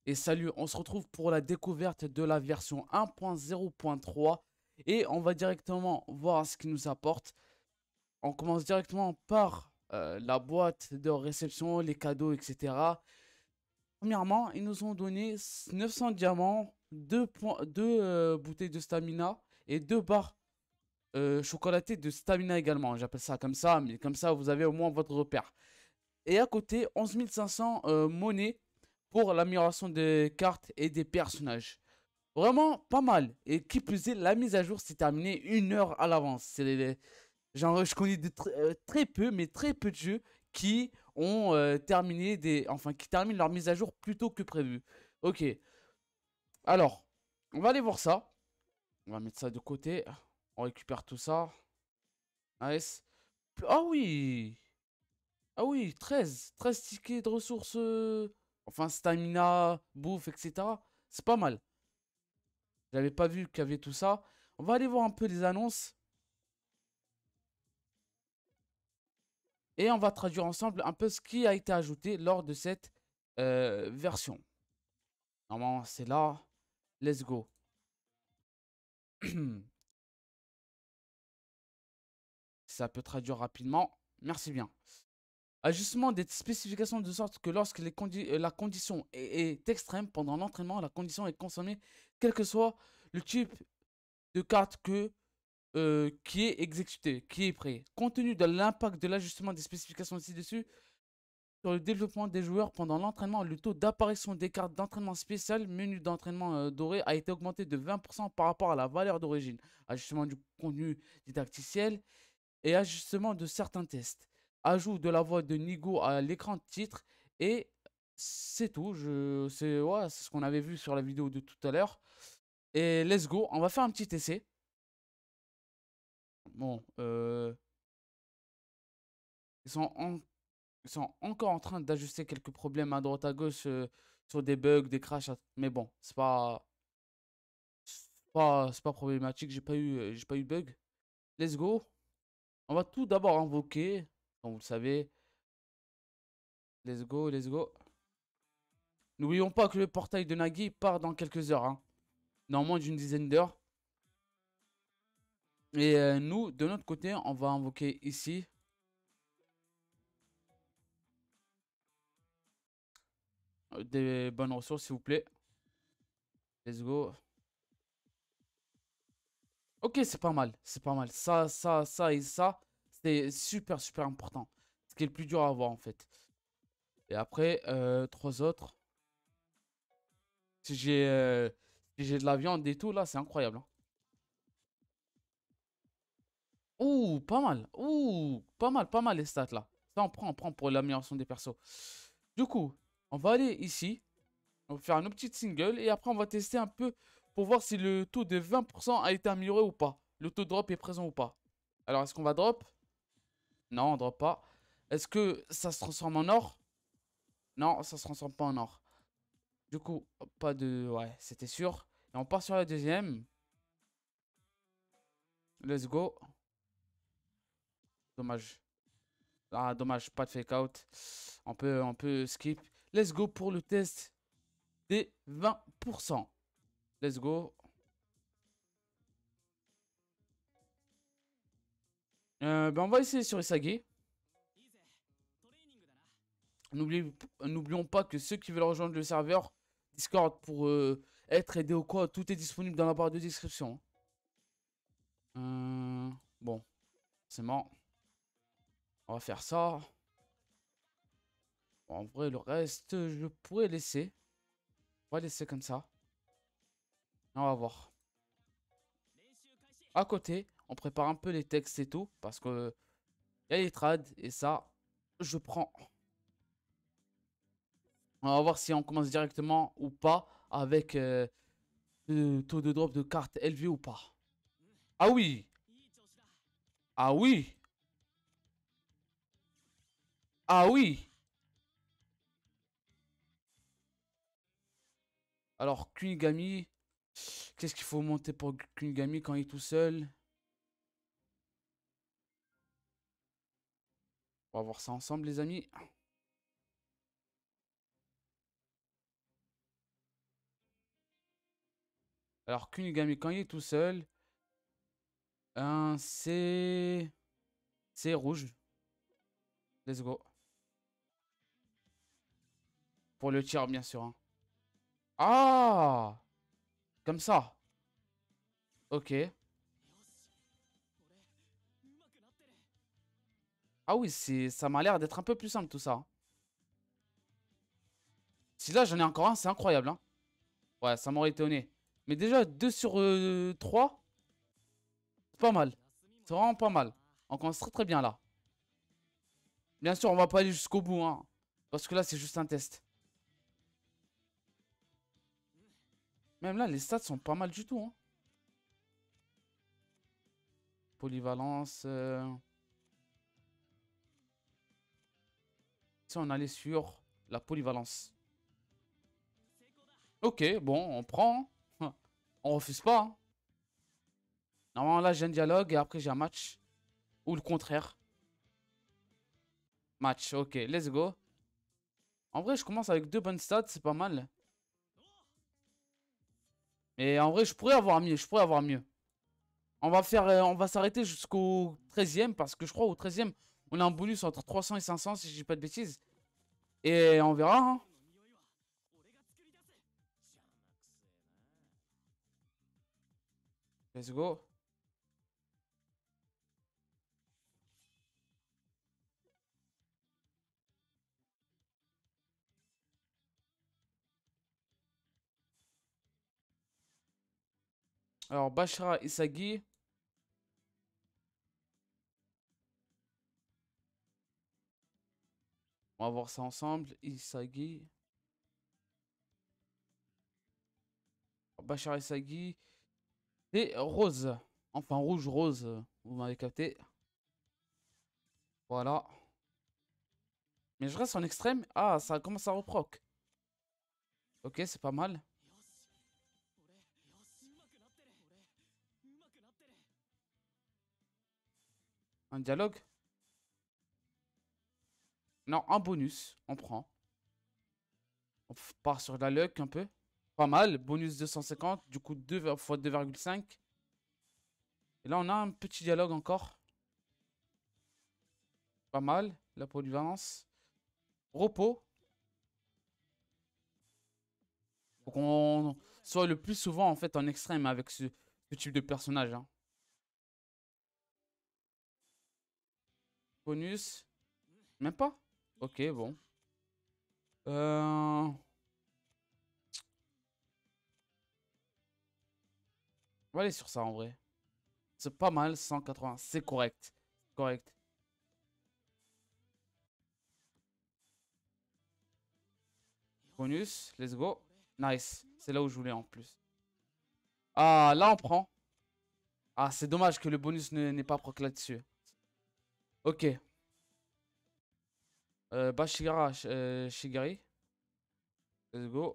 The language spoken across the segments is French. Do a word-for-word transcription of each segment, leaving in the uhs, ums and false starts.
Et salut, on se retrouve pour la découverte de la version un point zéro point trois et on va directement voir ce qu'il nous apporte. On commence directement par euh, la boîte de réception, les cadeaux, et cetera. Premièrement, ils nous ont donné neuf cents diamants, deux euh, bouteilles de stamina et deux barres euh, chocolatées de stamina également. J'appelle ça comme ça, mais comme ça, vous avez au moins votre repère. Et à côté, onze mille cinq cents euh, monnaies pour l'amélioration des cartes et des personnages. Vraiment pas mal. Et qui plus est, la mise à jour s'est terminée une heure à l'avance. C'est les- Genre, je connais de tr- euh, très peu, mais très peu de jeux qui ont euh, terminé des. Enfin, qui terminent leur mise à jour plus tôt que prévu. Ok. Alors, on va aller voir ça. On va mettre ça de côté. On récupère tout ça. Nice. Ah oui! Ah oui, treize, treize tickets de ressources. euh, Enfin, stamina, bouffe, et cetera. C'est pas mal. J'avais pas vu qu'il y avait tout ça. On va aller voir un peu les annonces. Et on va traduire ensemble un peu ce qui a été ajouté lors de cette euh, version. Normalement, c'est là. Let's go. Ça peut traduire rapidement. Merci bien. Ajustement des spécifications de sorte que lorsque les condi euh, la condition est, est extrême pendant l'entraînement, la condition est consommée, quel que soit le type de carte que, euh, qui est exécuté, qui est prêt. Compte tenu de l'impact de l'ajustement des spécifications ci-dessus, sur le développement des joueurs pendant l'entraînement, le taux d'apparition des cartes d'entraînement spéciales, menu d'entraînement euh, doré, a été augmenté de vingt pour cent par rapport à la valeur d'origine. Ajustement du contenu didacticiel et ajustement de certains tests. Ajout de la voix de Nigo à l'écran de titre et c'est tout. Je, c'est ouais, c'est ce qu'on avait vu sur la vidéo de tout à l'heure. Et let's go, on va faire un petit essai. Bon, euh, ils sont en Ils sont encore en train d'ajuster quelques problèmes à droite à gauche euh, sur des bugs, des crashs. Mais bon, c'est pas, c'est pas, c'est pas problématique. J'ai pas eu, euh, j'ai pas eu de bug. Let's go. On va tout d'abord invoquer. Comme vous le savez. Let's go, let's go. N'oublions pas que le portail de Nagui part dans quelques heures. Hein. Dans moins d'une dizaine d'heures. Et euh, nous, de notre côté, on va invoquer ici. euh, Des bonnes ressources, s'il vous plaît. Let's go. Ok, c'est pas mal. C'est pas mal. Ça, ça, ça et ça, c'est super, super important. Ce qui est le plus dur à avoir, en fait. Et après, euh, trois autres. Si j'ai euh, si j'ai de la viande et tout, là, c'est incroyable. Hein. Ouh, pas mal. Ouh, pas mal, pas mal les stats, là. Ça, on prend, on prend pour l'amélioration des persos. Du coup, on va aller ici. On va faire nos petites singles. Et après, on va tester un peu pour voir si le taux de vingt pour cent a été amélioré ou pas. Le taux de drop est présent ou pas. Alors, est-ce qu'on va drop? Non, on drop pas. Est-ce que ça se transforme en or? Non, ça se transforme pas en or. Du coup, pas de... Ouais, c'était sûr. Et on part sur la deuxième. Let's go. Dommage. Ah, dommage, pas de fake out. On peut, on peut skip. Let's go pour le test des vingt pour cent. Let's go. Euh, ben on va essayer sur Isagi. N'oublions pas que ceux qui veulent rejoindre le serveur Discord pour euh, être aidés ou quoi, tout est disponible dans la barre de description. Euh, bon, c'est bon. On va faire ça. Bon, en vrai, le reste, je pourrais laisser. On va laisser comme ça. On va voir. À côté, on prépare un peu les textes et tout. Parce que il y a les trades. Et ça, je prends. On va voir si on commence directement ou pas. Avec euh, le taux de drop de carte élevé ou pas. Ah oui. Ah oui. Ah oui. Alors, Kunigami. Qu'est-ce qu'il faut monter pour Kunigami quand il est tout seul? On va voir ça ensemble, les amis. Alors, Kunigami, quand il est tout seul, un c'est... C'est rouge. Let's go. Pour le tir, bien sûr, hein. Ah! Comme ça. Ok. Ah oui, c'est, ça m'a l'air d'être un peu plus simple tout ça, hein. Si là, j'en ai encore un, c'est incroyable, hein. Ouais, ça m'aurait étonné. Mais déjà, deux sur trois, c'est pas mal. C'est vraiment pas mal. On commence très très bien là. Bien sûr, on va pas aller jusqu'au bout, hein. Parce que là, c'est juste un test. Même là, les stats sont pas mal du tout, hein. Polyvalence. Euh... Si on allait sur la polyvalence. Ok, bon, on prend, hein. On refuse pas, hein. Normalement, là, j'ai un dialogue et après, j'ai un match. Ou le contraire. Match, ok, let's go. En vrai, je commence avec deux bonnes stats, c'est pas mal. Et en vrai, je pourrais avoir mieux, je pourrais avoir mieux. On va faire, euh, on va s'arrêter jusqu'au treizième parce que je crois au treizième, on a un bonus entre trois cents et cinq cents si je dis pas de bêtises. Et on verra, hein. Let's go. Alors, Bashira Isagi. On va voir ça ensemble. Isagi. Bashira Isagi. Et rose. Enfin, rouge-rose. Vous m'avez capté. Voilà. Mais je reste en extrême. Ah, ça commence à reproc. Ok, c'est pas mal. Un dialogue. Non, un bonus. On prend. On part sur la luck un peu. Pas mal. Bonus deux cent cinquante. Du coup, deux fois deux virgule cinq. Et là, on a un petit dialogue encore. Pas mal. La polyvalence. Repos. Faut qu'on soit le plus souvent en fait en extrême avec ce, ce type de personnage, hein. Bonus. Même pas? Ok, bon. Euh... On va aller sur ça en vrai. C'est pas mal, cent quatre-vingts. C'est correct. Correct. Bonus, let's go. Nice. C'est là où je voulais en plus. Ah, là on prend. Ah, c'est dommage que le bonus n'est pas proc là-dessus. Ok. Euh, Bashigara euh, Shigari. Let's go.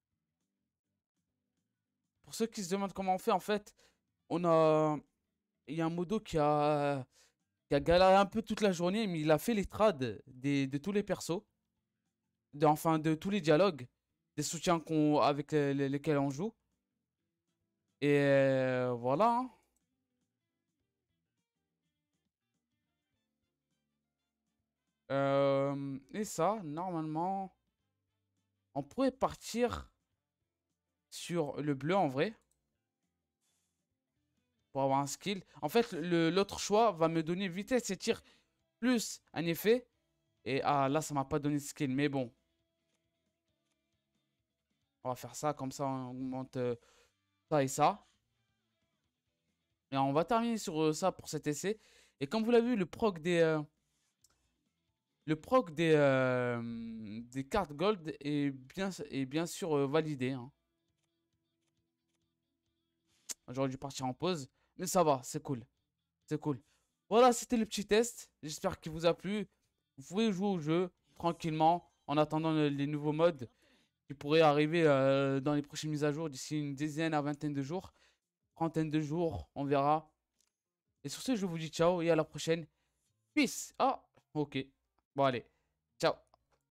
Pour ceux qui se demandent comment on fait, en fait, on a... Il y a un modo qui a... qui a galéré un peu toute la journée, mais il a fait les trades des... de tous les persos. De... Enfin, de tous les dialogues. Des soutiens qu'on... avec les... les- lesquels on joue. Et euh, voilà, hein. Euh, et ça, normalement, on pourrait partir sur le bleu en vrai. Pour avoir un skill. En fait, le- l'autre choix va me donner vitesse et tir plus un effet. Et ah, là, ça m'a pas donné de skill. Mais bon, on va faire ça. Comme ça, on augmente euh, ça et ça. Et on va terminer sur euh, ça pour cet essai. Et comme vous l'avez vu, le proc des... euh, le proc des, euh, des cartes gold est bien, est bien sûr euh, validé, hein. J'aurais dû partir en pause. Mais ça va, c'est cool. C'est cool. Voilà, c'était le petit test. J'espère qu'il vous a plu. Vous pouvez jouer au jeu tranquillement en attendant le- les nouveaux modes qui pourraient arriver euh, dans les prochaines mises à jour d'ici une dizaine à vingtaine de jours. Trentaine de jours, on verra. Et sur ce, je vous dis ciao et à la prochaine. Peace. Ah, ok. Bon, allez. Ciao.